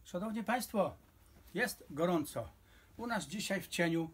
Szanowni Państwo, jest gorąco. U nas dzisiaj w cieniu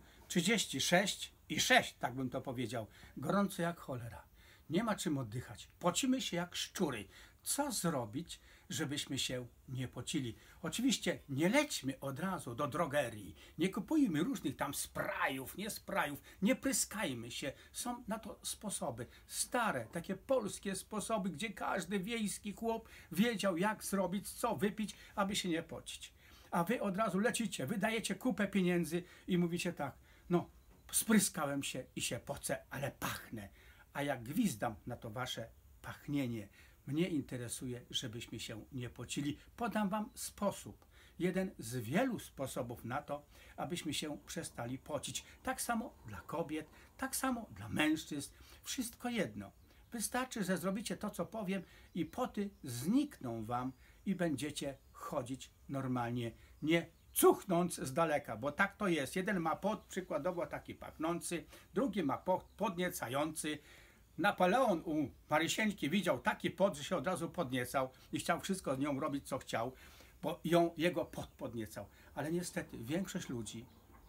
36,6, tak bym to powiedział. Gorąco jak cholera. Nie ma czym oddychać. Pocimy się jak szczury. Co zrobić, żebyśmy się nie pocili? Oczywiście nie lećmy od razu do drogerii. Nie kupujmy różnych tam sprayów, nie pryskajmy się. Są na to sposoby. Stare, takie polskie sposoby, gdzie każdy wiejski chłop wiedział, jak zrobić, co wypić, aby się nie pocić. A wy od razu lecicie, wydajecie kupę pieniędzy i mówicie tak: no, spryskałem się i się pocę, ale pachnę. A jak gwizdam na to wasze pachnienie, mnie interesuje, żebyśmy się nie pocili. Podam wam sposób. Jeden z wielu sposobów na to, abyśmy się przestali pocić. Tak samo dla kobiet, tak samo dla mężczyzn. Wszystko jedno. Wystarczy, że zrobicie to, co powiem, i poty znikną wam i będziecie chodzić normalnie, nie cuchnąc z daleka, bo tak to jest. Jeden ma pot przykładowo taki pachnący, drugi ma pot podniecający. Napoleon u Marysieńki widział taki pot, że się od razu podniecał i chciał wszystko z nią robić, co chciał, bo jego pot podniecał. Ale niestety większość ludzi,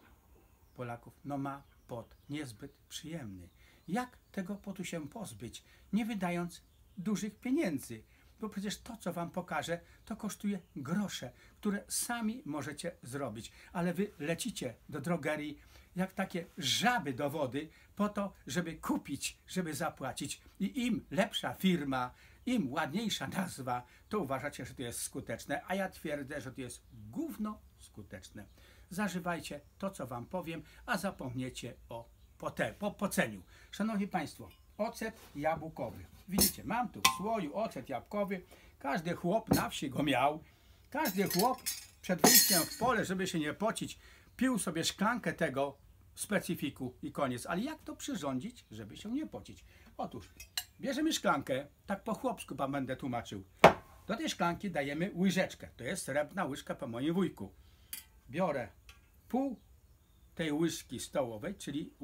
Polaków, no ma pot niezbyt przyjemny. Jak tego potu się pozbyć, nie wydając dużych pieniędzy? Bo przecież to, co wam pokażę, to kosztuje grosze, które sami możecie zrobić. Ale wy lecicie do drogerii jak takie żaby do wody po to, żeby kupić, żeby zapłacić. I im lepsza firma, im ładniejsza nazwa, to uważacie, że to jest skuteczne, a ja twierdzę, że to jest gówno skuteczne. Zażywajcie to, co wam powiem, a zapomniecie o poceniu. Szanowni Państwo, ocet jabłkowy. Widzicie, mam tu w słoju ocet jabłkowy. Każdy chłop na wsi go miał. Każdy chłop przed wyjściem w pole, żeby się nie pocić, pił sobie szklankę tego specyfiku i koniec. Ale jak to przyrządzić, żeby się nie pocić? Otóż bierzemy szklankę, tak po chłopsku wam będę tłumaczył. Do tej szklanki dajemy łyżeczkę. To jest srebrna łyżka po moim wujku. Biorę pół tej łyżki stołowej, czyli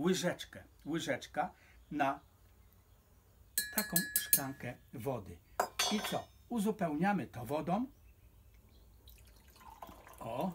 łyżeczka na taką szklankę wody. I co? Uzupełniamy to wodą. O.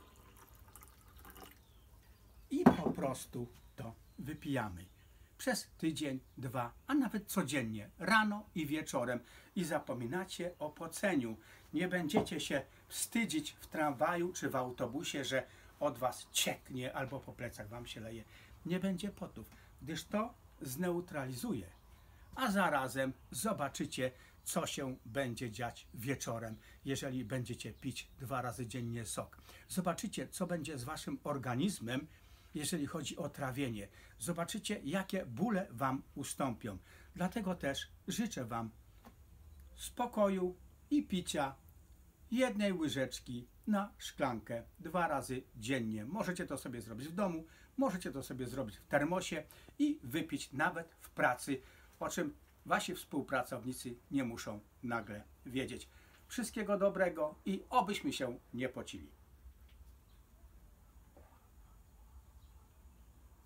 I po prostu to wypijamy. Przez tydzień, dwa, a nawet codziennie, rano i wieczorem. I zapominacie o poceniu. Nie będziecie się wstydzić w tramwaju czy w autobusie, że od was cieknie albo po plecach wam się leje. Nie będzie potów, gdyż to zneutralizuje. A zarazem zobaczycie, co się będzie dziać wieczorem, jeżeli będziecie pić 2 razy dziennie sok. Zobaczycie, co będzie z waszym organizmem, jeżeli chodzi o trawienie. Zobaczycie, jakie bóle wam ustąpią. Dlatego też życzę wam spokoju i picia 1 łyżeczki na szklankę 2 razy dziennie. Możecie to sobie zrobić w domu, możecie to sobie zrobić w termosie i wypić nawet w pracy, o czym wasi współpracownicy nie muszą nagle wiedzieć. Wszystkiego dobrego i obyśmy się nie pocili.